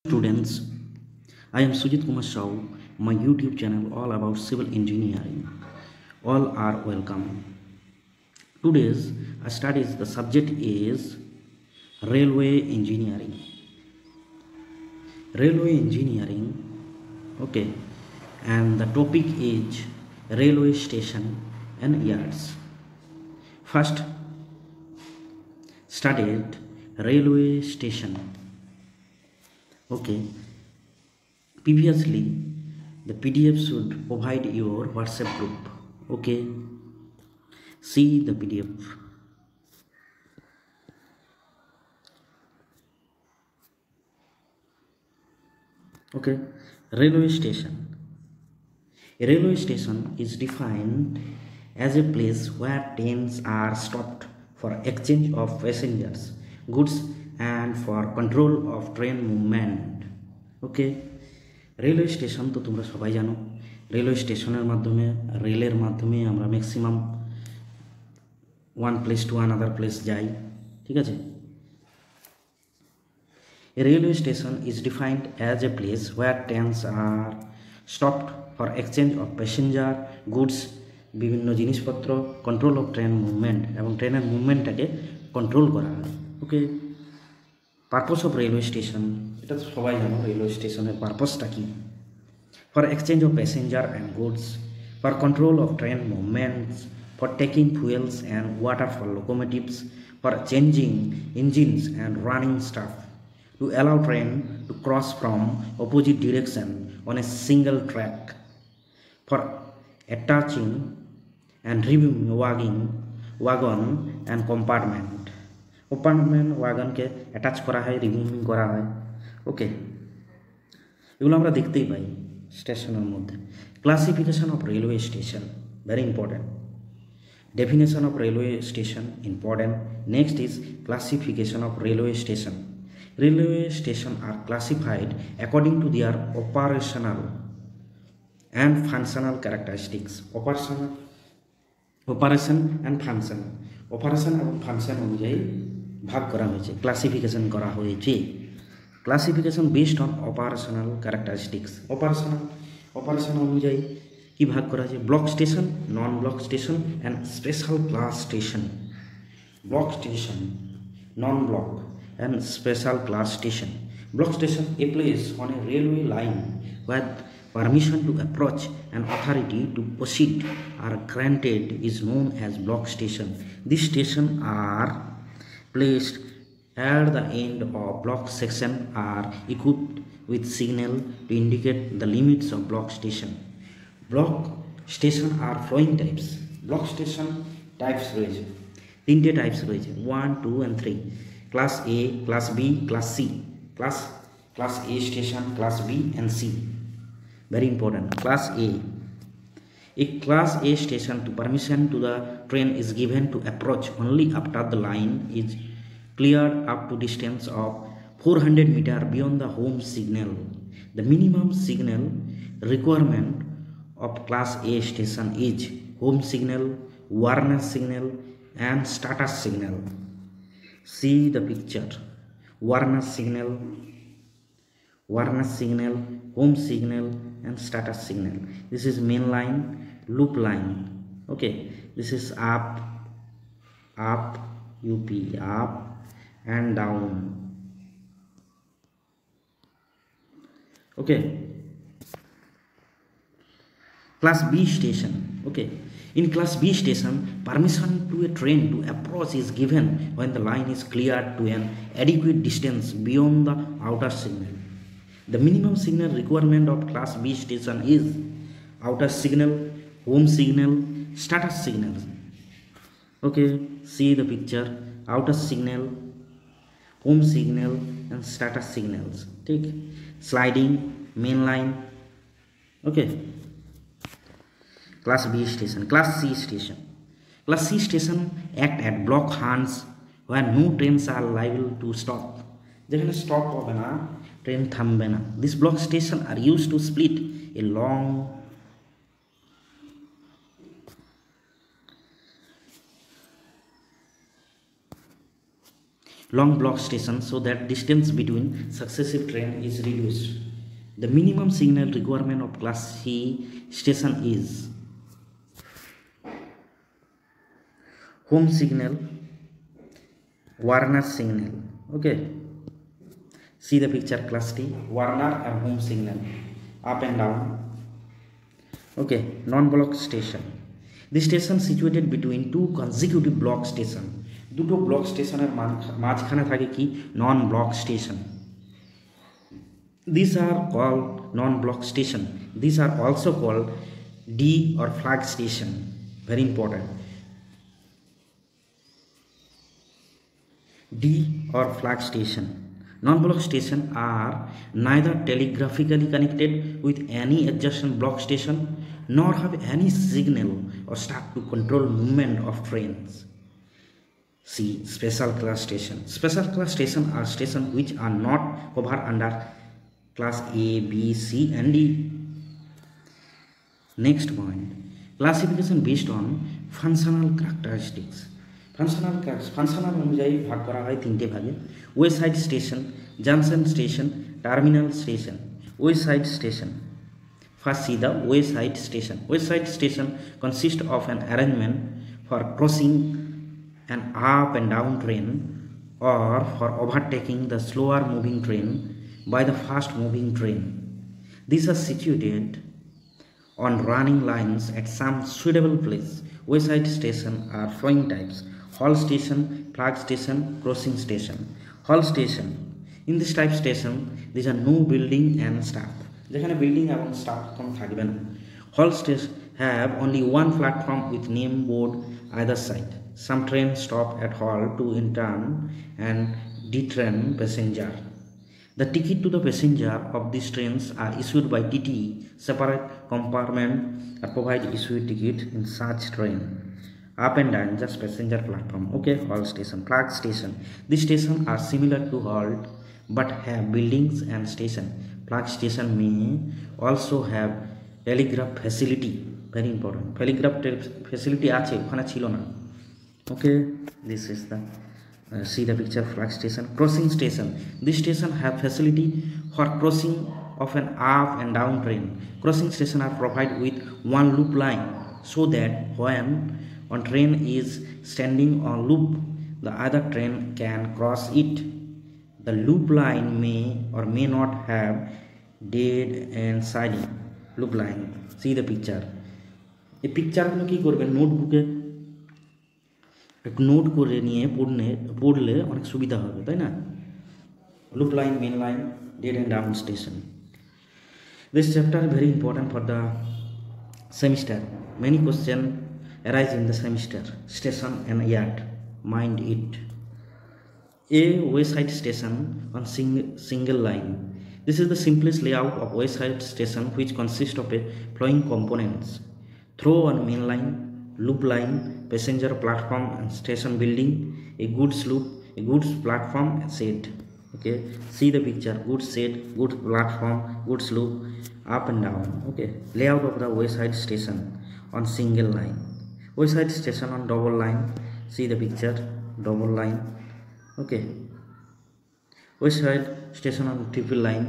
Students, I am Sujit Kumar Shaw, my YouTube channel all about civil engineering. All are welcome. Today's studies the subject is railway engineering. Railway engineering, okay, and the topic is railway station and yards. First, studied railway station. Okay, previously the PDF should provide your WhatsApp group. Okay, see the PDF. Okay, railway station. A railway station is defined as a place where trains are stopped for exchange of passengers, goods, and for control of train movement. Okay, railway station তো তোমরা সবাই জানো। Railway স্টেশনের মাধ্যমে রেলের মাধ্যমে আমরা maximum one place to another place যাই, ঠিক আছে। A railway station is defined as a place where trains are stopped for exchange of passenger, goods, বিভিন্ন জিনিসপত্র, কন্ট্রোল অফ ট্রেন মুভমেন্ট এবং ট্রেনের মুভমেন্টটাকে কন্ট্রোল করা হয়। Okay, purpose of railway station, এটা তো সবাই জানো রেলওয়ে স্টেশনের পারপোজটা কী। For exchange of passenger and goods, for control of train movements, for taking fuels and water for locomotives, for changing engines and running stuff, to allow train to cross from opposite direction on a single track, for attaching and removing wagon and compartment ওয়াগনকে attach করা হয়, removing করা হয়। ওকে, এগুলো আমরা দেখতেই পাই স্টেশনের মধ্যে। Classification of railway station, very important. Definition of railway station, important. Next is classification of railway station. Railway station are classified according to their operational and functional characteristics. Operation and function. Operation এবং function অনুযায়ী ভাগ করা হয়েছে, classification করা হয়েছে। Classification based on operational characteristics. Operation অনুযায়ী কি ভাগ করা হয়েছে? Block station, non block station and special class station. Block station, non block and special class station. Block station, a place on a railway line where permission to approach and authority to proceed are granted is known as block station. These stations are placed at the end of block section, are equipped with signal to indicate the limits of block station. Block station are following types. Block station types রয়েছে, তিনটে types রয়েছে, 1, 2 and 3। Class A, class B, class C. Class A station, class B and C, very important. Class A, a class A station to permission to the train is given to approach only after the line is cleared up to distance of 400 meter beyond the home signal. The minimum signal requirement of class A station is home signal, warning signal and status signal. See the picture. Warning signal, home signal and status signal. This is main line, loop line. Okay, this is up, UP, up and down. Okay, class B station. Okay, in class B station, permission to a train to approach is given when the line is cleared to an adequate distance beyond the outer signal. The minimum signal requirement of class B station is outer signal, home signal, status signals. Okay, see the picture. Outer signal, home signal and status signals. Take sliding, main line. Okay, class B station. Class C station. Class C station act at block hands where no trains are liable to stop. যেখানে stop হবে না, train থামবে না। This block station are use to split a long long block station so that distance between successive train is reduced. The minimum signal requirement of class C station is home signal, Warner signal. Okay, see the picture, class T, Warner and home signal, up and down. Okay, non-block station. The station situated between two consecutive block station. দুটো block স্টেশনের মাঝখানে থাকে কি non block station. These are called non-block station. These are also called D or flag station. Very important. D or flag station. Non-block station are neither telegraphically connected with any adjacent block station nor have any signal or staff to control movement of trains. See special class station. Special class station are stations which are not covered under class A, B, C and D. Next point, classification based on functional characteristics. ফাংশনাল অনুযায়ী ভাগ করা হয় তিনটে ভাগে: wayside station, junction station, terminal station. Wayside station. First see the wayside station. Wayside station consists of an arrangement for crossing an up and down train or for overtaking the slower moving train by the fast moving train. These are situated on running lines at some suitable place. Wayside station are following types: halt station, flag station, crossing station. Halt station. In this type station, these are no building and staff. যেখানে building এবং staff কোনো থাকবে না. Halt station have only one platform with name board either side. Some trains stop at halt to intern and detrain passenger. The ticket to the passenger of these trains are issued by TTE. Separate compartment are provided issued ticket in such train. Up and down just passenger platform. Okay, halt station. Flag station. These stations are similar to halt but have buildings and station. Flag station may also have telegraph facility. Very important. Telegraph facility আছে, ওখানে ছিল না. Okay, this is the see the picture, flag station. Crossing station. This station have facility for crossing of an up and down train. Crossing station are provided with one loop line so that when one train is standing on loop, the other train can cross it. The loop line may or may not have dead end siding. Loop line. See the picture. এই পিকচারগুলো কী করবেন, নোটবুকে একটু note করে নিয়ে পড়লে অনেক সুবিধা হবে, তাই না? Loop line, main line, dead end down station. This chapter is very important for the semester. Many questions arise in the semester. Station and yard. Mind it. A wayside station on single line. This is the simplest layout of wayside station, which consists of a flowing components: through on main line, loop line, passenger platform and station building, a goods loop, a goods platform, shed. Okay, see the picture: goods shed, goods platform, goods loop, up and down. Okay, layout of the wayside station on single line. Wayside station on double line. See the picture: double line. Okay, wayside station on triple line.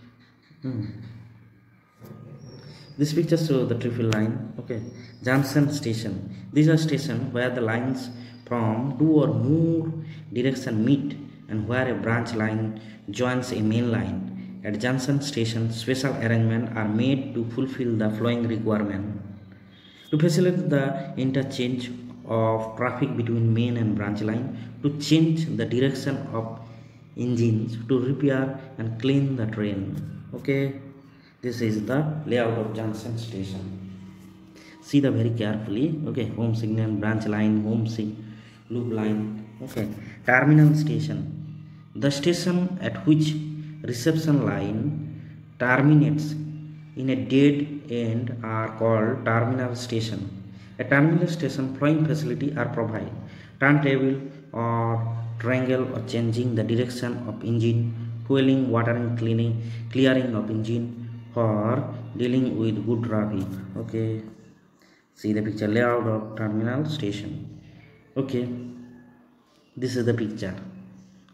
This picture shows the triple line. Okay, junction station. These are stations where the lines from two or more direction meet and where a branch line joins a main line. At junction station, special arrangements are made to fulfill the flowing requirement. To facilitate the interchange of traffic between main and branch line, to change the direction of engines, to repair and clean the train. Okay, this is the layout of junction station. See the very carefully. Okay, home signal, branch line, loop line. Okay, terminal station. The station at which reception line terminates in a dead end are called terminal station. A terminal station flowing facility are provided: turntable or triangle or changing the direction of engine, fueling, watering, clearing of engine, or dealing with good traffic. Okay, see the picture, layout of terminal station. Okay, this is the picture.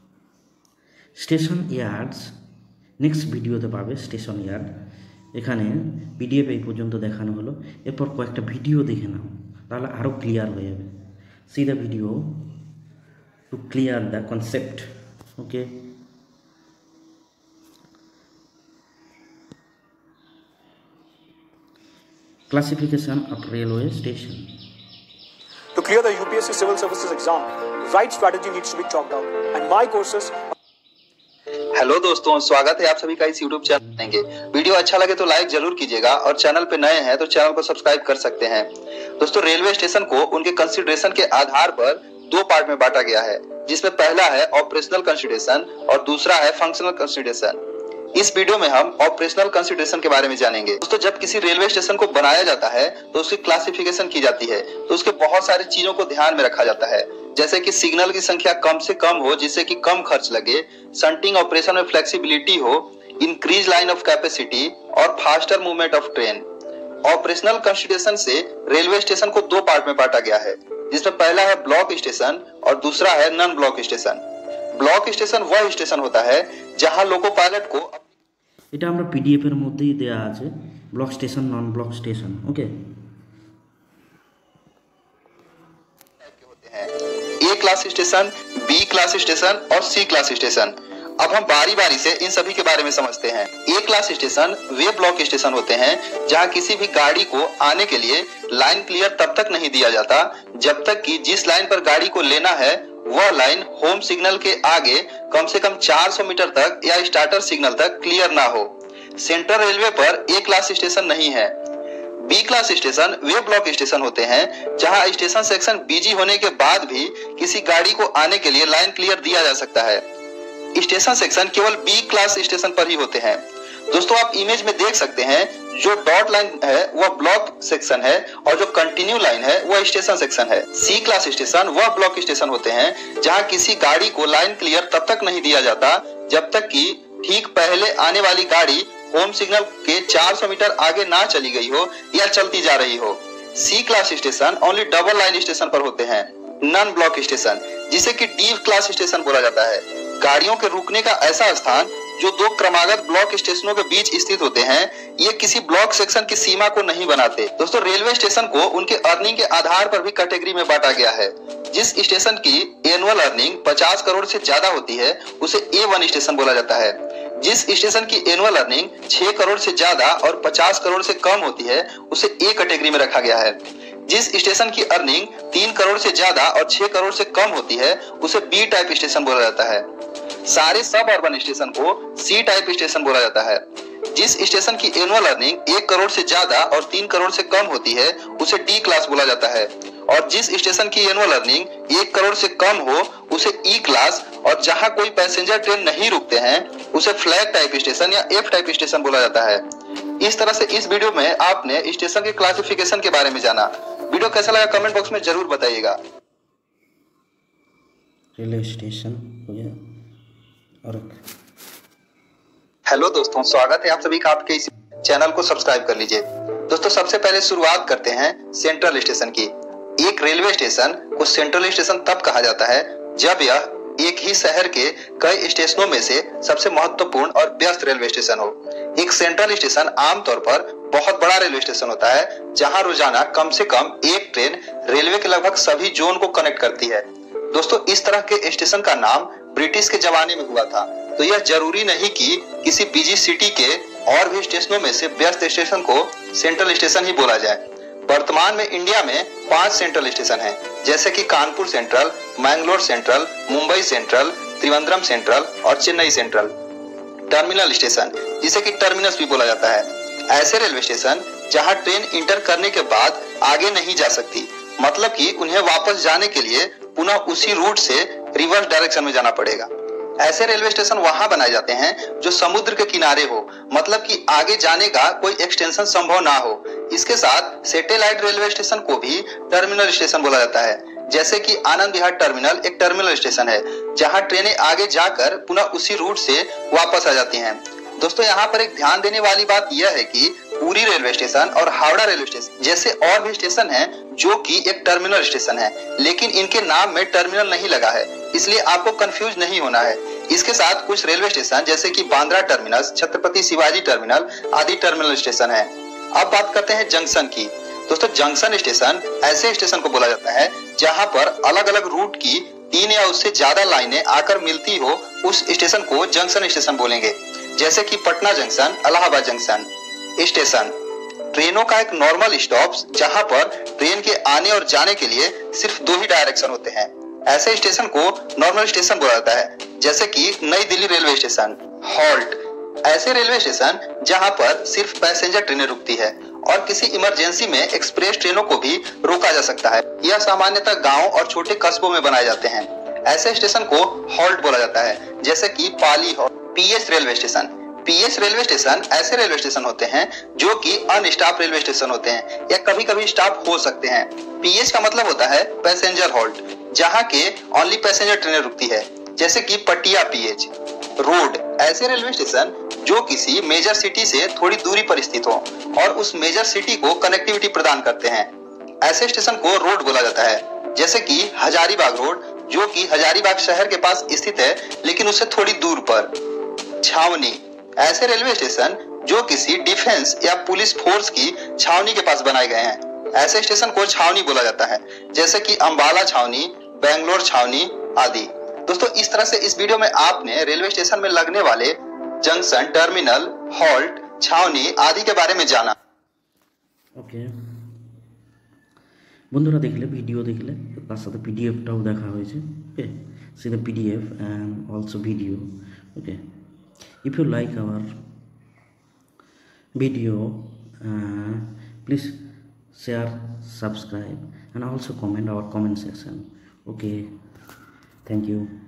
Station yards next ভিডিওতে পাবে। Station yard এখানে PDF এই পর্যন্ত দেখানো হলো, এরপর কয়েকটা video দেখে নাও, তাহলে আরও ক্লিয়ার হয়ে যাবে। See the video to clear the concept. Okay, classification of railway station. To clear the UPSC Civil Services exam, right strategy needs to be chalked out, and my courses. Hello दोस्तों, स्वागत है आप सभी का इस YouTube channel देंगे। Video अच्छा लगे तो लाइक जरूर कीजिएगा और चैनल पे नए हैं तो चैनल को सब्सक्राइब कर सकते हैं। दोस्तों, रेलवे स्टेशन को उनके कंसीडरेशन के आधार पर दो पार्ट में बांटा गया है, जिसमें पहला है ऑपरेशनल कंसीडरेशन और दूसरा है फंक्शनल कंसीडरेशन। इस वीडियो में हम ऑपरेशनल कंसीडरेशन के बारे में जानेंगे। दोस्तों, जब किसी रेलवे स्टेशन को बनाया जाता है तो उसकी क्लासिफिकेशन की जाती है, तो उसके बहुत सारी चीजों को ध्यान में रखा जाता है, जैसे कि सिग्नल की संख्या कम से कम हो जिससे कि कम खर्च लगे, शंटिंग ऑपरेशन में फ्लेक्सिबिलिटी हो, इंक्रीज लाइन ऑफ कैपेसिटी और faster movement of train. Operational consideration से रेलवे स्टेशन को दो पार्ट में बांटा गया है, जिसमें पहला है ब्लॉक स्टेशन और दूसरा है non block station. Block station वह स्टेशन होता है जहां लोको पायलट को এটা আমরা পিডিএফ এর মধ্যেই দেয়া আছে, block station, non block station. Okay, A class station, B class station और सी क्लास स्टेशन। अब हम बारी बारी से इन सभी के बारे में समझते हैं। ए क्लास स्टेशन वे ब्लॉक स्टेशन होते हैं जहां किसी भी गाड़ी को आने के लिए लाइन क्लियर तब तक नहीं दिया जाता जब तक कि जिस लाइन पर गाड़ी को लेना है वह लाइन होम सिग्नल के आगे कम से कम 400 मीटर तक या स्टार्टर सिग्नल तक क्लियर ना हो। सेंट्रल रेलवे पर ए क्लास स्टेशन नहीं है। बी क्लास स्टेशन वे ब्लॉक स्टेशन होते हैं जहां स्टेशन सेक्शन बिजी होने के बाद भी किसी गाड़ी को आने के लिए लाइन क्लियर दिया जा सकता है। स्टेशन सेक्शन केवल बी क्लास स्टेशन पर ही होते हैं। दोस्तों, आप इमेज में देख सकते हैं, जो डॉट लाइन है वह ब्लॉक सेक्शन है और जो कंटिन्यू लाइन है वह स्टेशन सेक्शन है। सी क्लास स्टेशन वह ब्लॉक स्टेशन होते हैं जहां किसी गाड़ी को लाइन क्लियर तब तक नहीं दिया जाता जब तक कि ठीक पहले आने वाली गाड़ी होम सिग्नल के 400 मीटर आगे ना चली गई हो या चलती जा रही हो। C class station only double line station पर होते हैं। नॉन ब्लॉक स्टेशन, जिसे कि डी क्लास स्टेशन बोला जाता है, गाड़ियों के रुकने का ऐसा स्थान जो दो क्रमागत ब्लॉक स्टेशनों के बीच स्थित होते हैं। ये किसी ब्लॉक सेक्शन की सीमा को नहीं बनाते। दोस्तों, रेलवे स्टेशन को उनके अर्निंग के आधार पर भी कैटेगरी में बांटा गया है। जिस स्टेशन की एनुअल अर्निंग 50 करोड़ से ज्यादा होती है उसे A1 स्टेशन बोला जाता है। जिस स्टेशन की एनुअल अर्निंग 6 करोड़ से ज्यादा और 50 करोड़ से कम होती है उसे ए कैटेगरी में रखा गया है। जिस स्टेशन की अर्निंग 3 करोड़ से ज्यादा और 6 करोड़ से कम होती है उसे बी टाइप स्टेशन बोला जाता है। सारे सब अर्बन स्टेशन को सी टाइप स्टेशन बोला जाता है। जिस स्टेशन की एनुअल अर्निंग 1 करोड़ से ज्यादा और 3 करोड़ से कम होती है उसे डी क्लास बोला जाता है, और जिस स्टेशन की एनुअल अर्निंग 1 करोड़ से कम हो उसे ई क्लास, और जहां कोई पैसेंजर ट्रेन नहीं रुकते हैं उसे फ्लैग टाइप स्टेशन या एफ टाइप स्टेशन बोला जाता है। इस तरह से इस वीडियो में आपने स्टेशन के क्लासिफिकेशन के बारे में जाना। वीडियो कैसा लगा कमेंट बॉक्स में जरूर बताइएगा। रेलवे स्टेशन हो गया। और हेलो दोस्तों, स्वागत है आप सभी का आपके इस चैनल को सब्सक्राइब कर लीजिए। दोस्तों, सबसे पहले शुरुआत करते हैं सेंट्रल स्टेशन की। एक रेलवे स्टेशन को सेंट्रल स्टेशन तब कहा जाता है जब यह एक ही शहर के कई स्टेशनों में से सबसे महत्वपूर्ण और व्यस्त रेलवे स्टेशन हो। एक सेंट्रल स्टेशन आमतौर पर बहुत बड़ा रेलवे स्टेशन होता है जहां रोजाना कम से कम एक ट्रेन रेलवे के लगभग सभी जोन को कनेक्ट करती है। दोस्तों, इस तरह के स्टेशन का नाम ब्रिटिश के जमाने में हुआ था, तो यह जरूरी नहीं कि किसी बिजी सिटी के और भी स्टेशनों में से व्यस्त स्टेशन को सेंट्रल स्टेशन ही बोला जाए। वर्तमान में इंडिया में 5 सेंट्रल स्टेशन हैं, जैसे कि Kanpur central, Mangalore central, Mumbai central, Trivandrum central और चेन्नई सेंट्रल। टर्मिनल स्टेशन, जिसे कि टर्मिनस भी बोला जाता है, ऐसे रेलवे स्टेशन जहां ट्रेन इंटर करने के बाद आगे नहीं जा सकती, मतलब कि उन्हें वापस जाने के लिए पुनः उसी रूट से रिवर्स डायरेक्शन में जाना पड़ेगा। ऐसे रेलवे स्टेशन वहां बनाए जाते हैं जो समुद्र के किनारे हो, मतलब कि आगे जाने का कोई एक्सटेंशन संभव ना हो। इसके साथ सैटेलाइट रेलवे स्टेशन को भी टर्मिनल स्टेशन बोला जाता है, जैसे कि आनंद विहार टर्मिनल एक टर्मिनल स्टेशन है जहां ट्रेनें आगे जाकर पुनः उसी रूट से वापस आ जाती हैं। दोस्तों, यहाँ पर एक ध्यान देने वाली बात यह है कि पुरी रेलवे स्टेशन और हावड़ा रेलवे स्टेशन जैसे और भी स्टेशन हैं जो कि एक टर्मिनल स्टेशन है, लेकिन इनके नाम में टर्मिनल नहीं लगा है, इसलिए आपको कंफ्यूज नहीं होना है। इसके साथ कुछ रेलवे स्टेशन जैसे कि बांद्रा टर्मिनस, छत्रपति शिवाजी टर्मिनल आदि टर्मिनल स्टेशन है। अब बात करते हैं जंक्शन की। दोस्तों जंक्शन स्टेशन ऐसे स्टेशन को बोला जाता है जहां पर अलग अलग रूट की 3 या उससे ज्यादा लाइनें आकर मिलती हो, उस स्टेशन को जंक्शन स्टेशन बोलेंगे। जैसे कि Patna junction, Allahabad junction station. ट्रेनों का एक नॉर्मल स्टॉप जहां पर ट्रेन के आने और जाने के लिए सिर्फ 2 ही डायरेक्शन होते हैं, ऐसे स्टेशन को नॉर्मल स्टेशन बोला जाता है। जैसे कि New Delhi railway station. Halt ऐसे रेलवे स्टेशन जहां पर सिर्फ पैसेंजर ट्रेनें रुकती है और किसी इमरजेंसी में एक्सप्रेस ट्रेनों को भी रोका जा सकता है। यह सामान्यतः गांव और छोटे कस्बों में बनाए जाते हैं। ऐसे स्टेशन को हॉल्ट बोला जाता है। जैसे कि Pali halt. PS railway station. PS railway station ऐसे रेलवे स्टेशन होते हैं जो कि अनस्टॉप रेलवे स्टेशन होते हैं या कभी कभी स्टॉप हो सकते हैं। पीएस का मतलब होता है पैसेंजर हॉल्ट, जहां के ओनली पैसेंजर ट्रेनें रुकती है। जैसे कि पटिया पीएच। रोड ऐसे रेलवे स्टेशन जो किसी मेजर सिटी से थोड़ी दूरी पर स्थित हो और उस मेजर सिटी को कनेक्टिविटी प्रदान करते हैं, ऐसे स्टेशन को रोड बोला जाता है। जैसे कि हजारीबाग रोड, जो कि हजारीबाग शहर के पास स्थित है लेकिन उससे थोड़ी दूर पर। छावनी ऐसे रेलवे स्टेशन जो किसी डिफेंस या पुलिस फोर्स की छावनी के पास बनाए गए हैं, ऐसे स्टेशन को छावनी बोला जाता है। जैसे कि अंबाला छावनी, बेंगलोर छावनी आदि। दोस्तों इस तरह से इस वीडियो में आपने रेलवे स्टेशन में लगने वाले जंक्शन, टर्मिनल, हॉल्ट, छावनी आदि के बारे में जाना। ओके বন্ধুরা, দেখলে ভিডিও দেখলে তার সাথে পিডিএফটাও দেখা হয়েছে। Okay, see the PDF and also video. Okay, if you like our video, please share, subscribe and also comment our comment section. Okay, thank you.